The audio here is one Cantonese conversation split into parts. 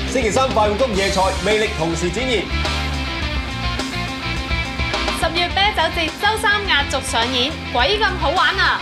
星期三快活谷夜賽魅力同時展現。 10月啤酒節周三壓軸上演，鬼咁好玩啊！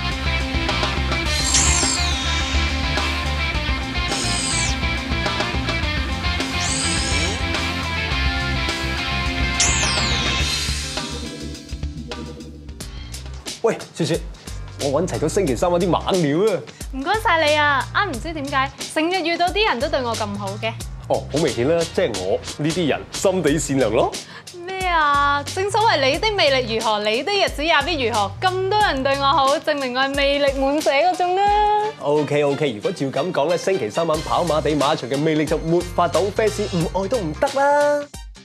喂，雪雪，我揾齊咗星期三嗰啲猛料啊！ 唔該晒你啊！唔知點解成日遇到啲人都對我咁好嘅。 哦，好明顯啦，即係我呢啲人心地善良咯。 咩啊？正所謂你的魅力如何，你的日子也必如何。咁多人對我好，證明我係魅力滿瀉嗰種啦。 OK， 如果照咁講咧，星期三晚跑馬地馬場嘅魅力就沒法擋 fans 唔愛都唔得啦。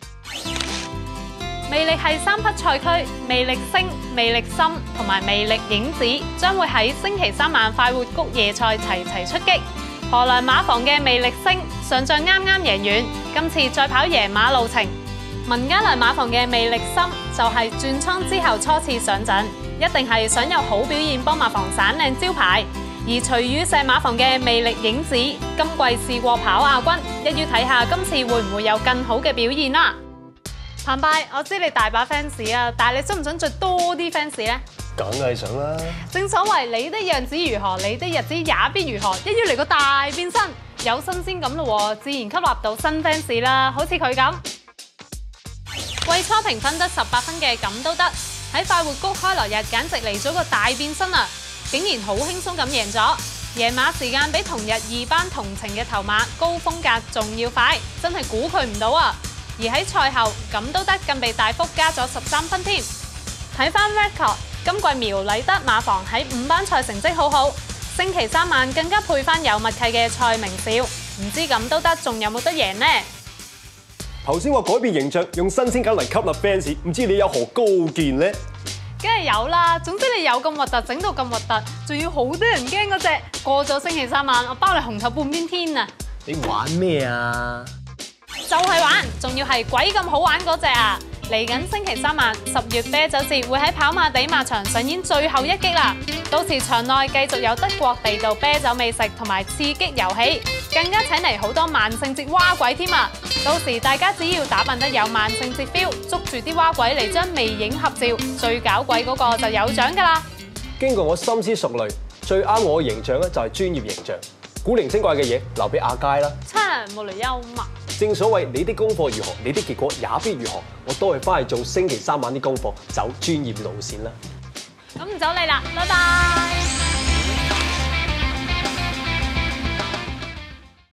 魅力係3匹賽區，魅力星、魅力心同埋魅力影子將會喺星期三晚快活谷夜賽齊齊出擊。荷蘭馬房嘅魅力星上仗啱啱贏完，今次再跑贏馬路程。文家良馬房嘅魅力心就係轉倉之後初次上陣，一定係想有好表現幫馬房散靚招牌。而徐宇石馬房嘅魅力影子今季試過跑亞軍，一於睇下今次會唔會有更好嘅表現啦。澎湃，我知你大把 fans 啊，但係你想唔想再多啲 fans 呢？ 梗係想啦。 正所謂你的樣子如何，你的日子也必如何，一於嚟個大變身，有新鮮感咯，自然吸納到新 fans 啦，好似佢咁。季初評分得18分嘅咁都得，喺快活谷開鑼日簡直嚟咗個大變身啊！竟然好輕鬆咁贏咗，贏馬時間比同日2班同程嘅頭馬高風格仲要快，真係估佢唔到啊！而喺賽後咁都得更被大幅加咗13分添。睇翻 record， 今季苗禮德馬房喺5班賽成績好好，星期三晚更加配翻有默契嘅蔡明少，唔知咁都得仲有冇得贏呢？ 頭先話改變形象，用新鮮感嚟吸納 fans， 唔知你有何高見呢？ 梗係有啦，總之你有咁核突，整到咁核突，仲要好多人驚嗰隻，過咗星期三晚，我包你紅頭半邊天啊！ 你玩咩啊？ 就係玩，仲要係鬼咁好玩嗰隻啊！嚟緊星期三晚10月啤酒節會喺跑馬地馬場上演最後一擊啦！到時場內繼續有德國地道啤酒美食同埋刺激遊戲，更加請嚟好多萬聖節蛙鬼添啊！到時大家只要打扮得有萬聖節 feel， 捉住啲蛙鬼嚟張微影合照，最搞鬼嗰個就有獎噶啦！ 經過我深思熟慮，最啱我嘅形象咧就係專業形象，古靈精怪嘅嘢留俾阿佳啦。 冇嚟幽默。 正所謂你的功課如何，你的結果也必如何。我都係翻去做星期三晚啲功課，走專業路線啦。 咁唔走你啦，拜拜。